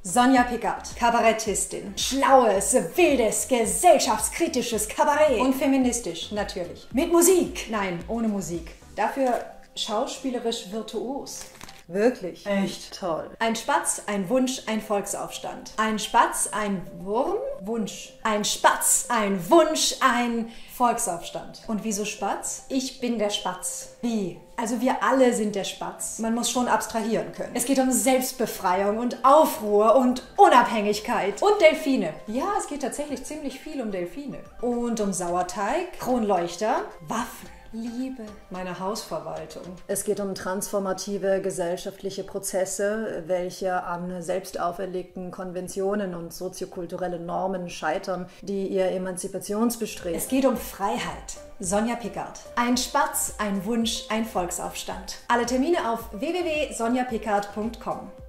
Sonja Pickard, Kabarettistin. Schlaues, wildes, gesellschaftskritisches Kabarett. Und feministisch, natürlich. Mit Musik. Nein, ohne Musik. Dafür schauspielerisch virtuos. Wirklich. Echt toll. Ein Spatz, ein Wunsch, ein Volksaufstand. Ein Spatz, ein Wurm, Wunsch. Ein Spatz, ein Wunsch, ein Volksaufstand. Und wieso Spatz? Ich bin der Spatz. Wie? Also wir alle sind der Spatz. Man muss schon abstrahieren können. Es geht um Selbstbefreiung und Aufruhr und Unabhängigkeit. Und Delfine. Ja, es geht tatsächlich ziemlich viel um Delfine. Und um Sauerteig, Kronleuchter, Waffen. Liebe, meine Hausverwaltung. Es geht um transformative gesellschaftliche Prozesse, welche an selbst auferlegten Konventionen und soziokulturelle Normen scheitern, die ihr Emanzipationsbestreben. Es geht um Freiheit. Sonja Pickard. Ein Spatz, ein Wunsch, ein Volksaufstand. Alle Termine auf www.sonjapickard.com.